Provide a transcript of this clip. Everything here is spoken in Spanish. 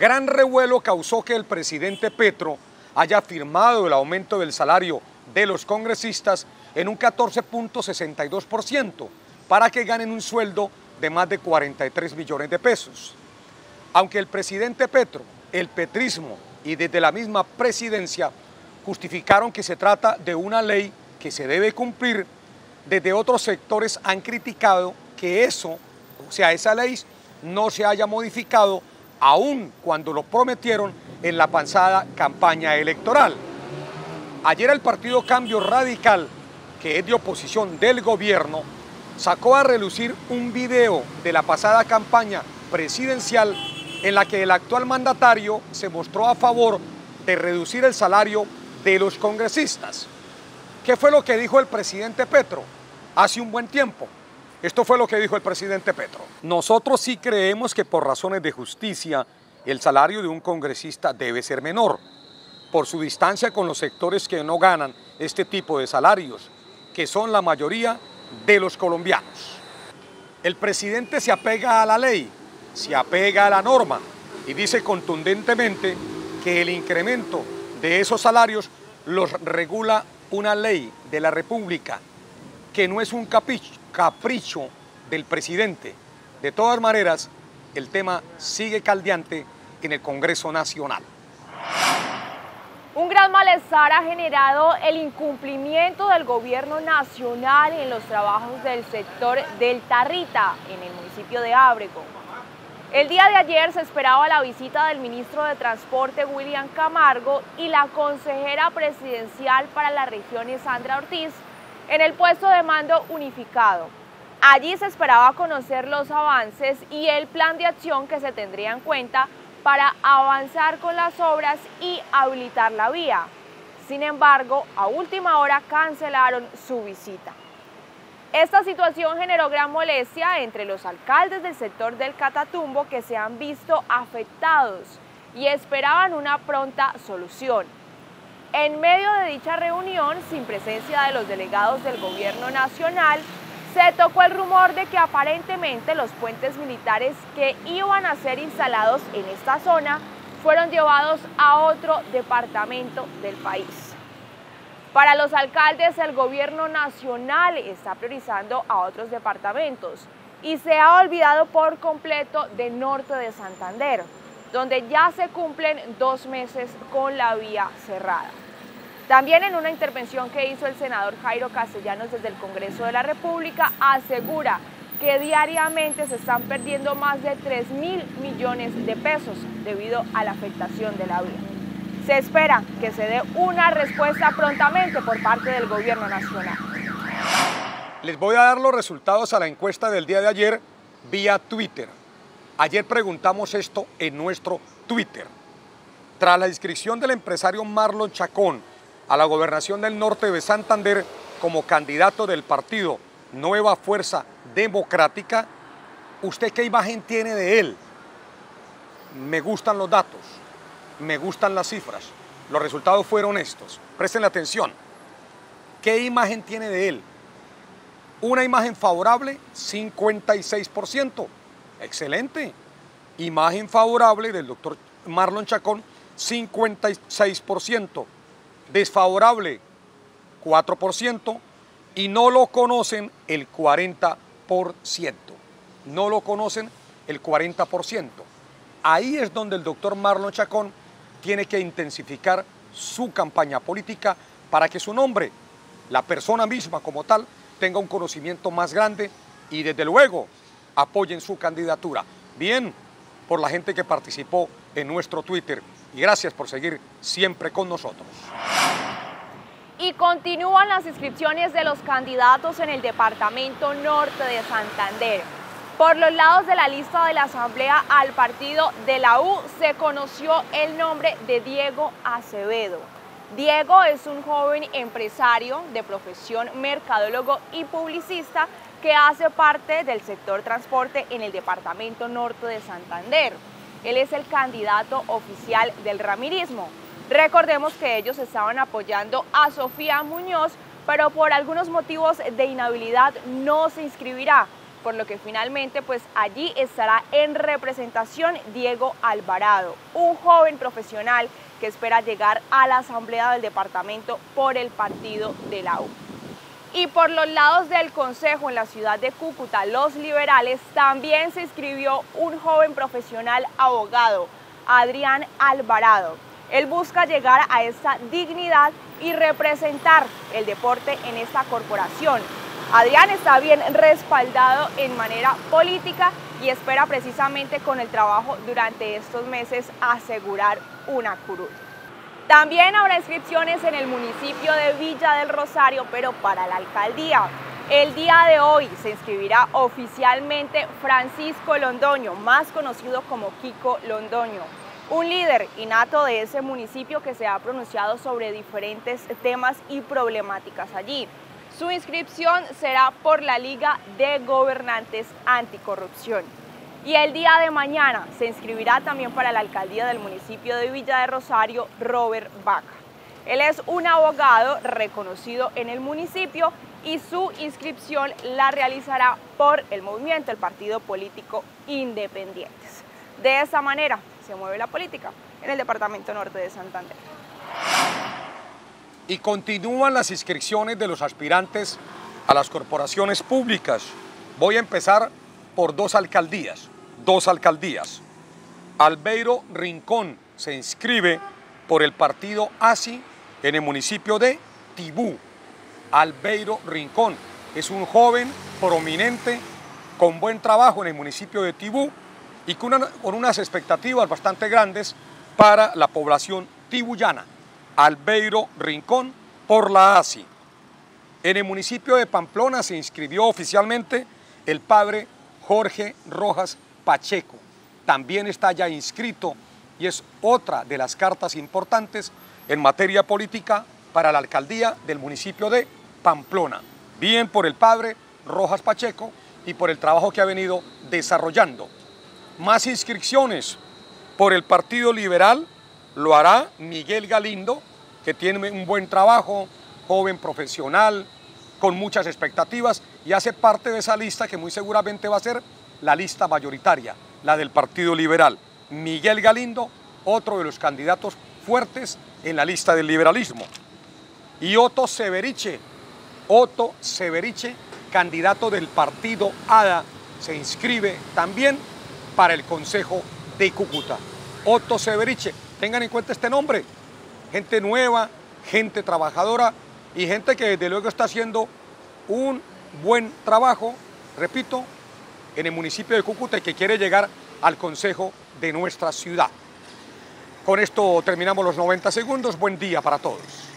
Gran revuelo causó que el presidente Petro haya firmado el aumento del salario de los congresistas en un 14.62% para que ganen un sueldo de más de 43 millones de pesos. Aunque el presidente Petro, el petrismo y desde la misma presidencia justificaron que se trata de una ley que se debe cumplir, desde otros sectores han criticado que esa ley no se haya modificado aun cuando lo prometieron en la pasada campaña electoral. Ayer el partido Cambio Radical, que es de oposición del gobierno, sacó a relucir un video de la pasada campaña presidencial en la que el actual mandatario se mostró a favor de reducir el salario de los congresistas. ¿Qué fue lo que dijo el presidente Petro hace un buen tiempo? Esto fue lo que dijo el presidente Petro. Nosotros sí creemos que por razones de justicia el salario de un congresista debe ser menor, por su distancia con los sectores que no ganan este tipo de salarios, que son la mayoría de los colombianos. El presidente se apega a la ley, se apega a la norma y dice contundentemente que el incremento de esos salarios los regula una ley de la República, que no es un capricho del presidente. De todas maneras, el tema sigue caldeante en el Congreso Nacional. Un gran malestar ha generado el incumplimiento del gobierno nacional en los trabajos del sector del Tarrita, en el municipio de Ábrego. El día de ayer se esperaba la visita del ministro de Transporte, William Camargo, y la consejera presidencial para las regiones, Sandra Ortiz, en el puesto de mando unificado. Allí se esperaba conocer los avances y el plan de acción que se tendría en cuenta para avanzar con las obras y habilitar la vía. Sin embargo, a última hora cancelaron su visita. Esta situación generó gran molestia entre los alcaldes del sector del Catatumbo, que se han visto afectados y esperaban una pronta solución. En medio de dicha reunión, sin presencia de los delegados del gobierno nacional, se tocó el rumor de que aparentemente los puentes militares que iban a ser instalados en esta zona fueron llevados a otro departamento del país. Para los alcaldes, el gobierno nacional está priorizando a otros departamentos y se ha olvidado por completo de Norte de Santander, donde ya se cumplen 2 meses con la vía cerrada. También en una intervención que hizo el senador Jairo Castellanos desde el Congreso de la República, asegura que diariamente se están perdiendo más de 3.000 millones de pesos debido a la afectación de la vía. Se espera que se dé una respuesta prontamente por parte del gobierno nacional. Les voy a dar los resultados a la encuesta del día de ayer vía Twitter. Ayer preguntamos esto en nuestro Twitter. Tras la inscripción del empresario Marlon Chacón a la gobernación del Norte de Santander como candidato del partido Nueva Fuerza Democrática, ¿usted qué imagen tiene de él? Me gustan los datos, me gustan las cifras, los resultados fueron estos. Presten atención. ¿Qué imagen tiene de él? Una imagen favorable, 56%. Excelente. Imagen favorable del doctor Marlon Chacón, 56%. Desfavorable, 4%, y no lo conocen el 40%. No lo conocen el 40%. Ahí es donde el doctor Marlon Chacón tiene que intensificar su campaña política para que su nombre, la persona misma como tal, tenga un conocimiento más grande y desde luego apoyen su candidatura. Bien, por la gente que participó en nuestro Twitter. Y gracias por seguir siempre con nosotros. Y continúan las inscripciones de los candidatos en el departamento Norte de Santander. Por los lados de la lista de la Asamblea al partido de la U se conoció el nombre de Diego Acevedo. Diego es un joven empresario de profesión, mercadólogo y publicista que hace parte del sector transporte en el departamento Norte de Santander. Él es el candidato oficial del ramirismo. Recordemos que ellos estaban apoyando a Sofía Muñoz, pero por algunos motivos de inhabilidad no se inscribirá. por lo que finalmente pues allí estará en representación Diego Alvarado, un joven profesional que espera llegar a la asamblea del departamento por el partido de la U. Y por los lados del Consejo en la ciudad de Cúcuta, los liberales, también se inscribió un joven profesional abogado, Adrián Alvarado. Él busca llegar a esta dignidad y representar el deporte en esta corporación. Adrián está bien respaldado en manera política y espera precisamente con el trabajo durante estos meses asegurar una curul. También habrá inscripciones en el municipio de Villa del Rosario, pero para la alcaldía. El día de hoy se inscribirá oficialmente Francisco Londoño, más conocido como Kiko Londoño, un líder innato de ese municipio que se ha pronunciado sobre diferentes temas y problemáticas allí. Su inscripción será por la Liga de Gobernantes Anticorrupción. Y el día de mañana se inscribirá también para la alcaldía del municipio de Villa de Rosario, Robert Vaca. Él es un abogado reconocido en el municipio y su inscripción la realizará por el movimiento, el partido político Independientes. De esa manera se mueve la política en el departamento norte de Santander. Y continúan las inscripciones de los aspirantes a las corporaciones públicas. Voy a empezar por dos alcaldías. Albeiro Rincón se inscribe por el partido ASI en el municipio de Tibú. Albeiro Rincón es un joven prominente con buen trabajo en el municipio de Tibú y con unas expectativas bastante grandes para la población tibuyana. Albeiro Rincón por la ASI. En el municipio de Pamplona se inscribió oficialmente el padre Jorge Rojas Pacheco. También está ya inscrito y es otra de las cartas importantes en materia política para la alcaldía del municipio de Pamplona. Bien por el padre Rojas Pacheco y por el trabajo que ha venido desarrollando. Más inscripciones por el Partido Liberal lo hará Miguel Galindo, que tiene un buen trabajo, joven profesional, con muchas expectativas y hace parte de esa lista que muy seguramente va a ser la lista mayoritaria, la del Partido Liberal. Miguel Galindo, otro de los candidatos fuertes en la lista del liberalismo. Y Otto Severiche, candidato del partido ADA, se inscribe también para el Consejo de Cúcuta. Otto Severiche, tengan en cuenta este nombre, gente nueva, gente trabajadora y gente que desde luego está haciendo un buen trabajo, repito, en el municipio de Cúcuta y que quiere llegar al consejo de nuestra ciudad. Con esto terminamos los 90 segundos. Buen día para todos.